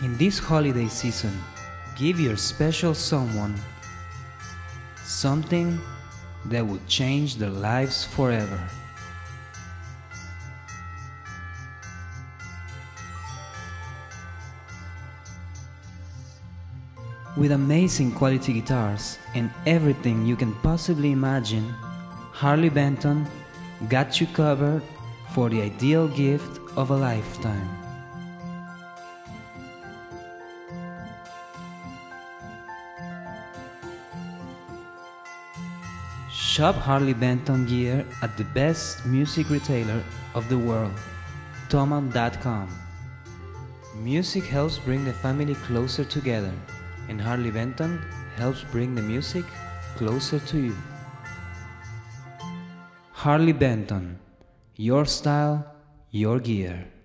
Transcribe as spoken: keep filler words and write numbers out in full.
In this holiday season, give your special someone something that will change their lives forever. With amazing quality guitars and everything you can possibly imagine, Harley Benton got you covered for the ideal gift of a lifetime. Shop Harley Benton gear at the best music retailer of the world, Thomann dot com. Music helps bring the family closer together, and Harley Benton helps bring the music closer to you. Harley Benton, your style, your gear.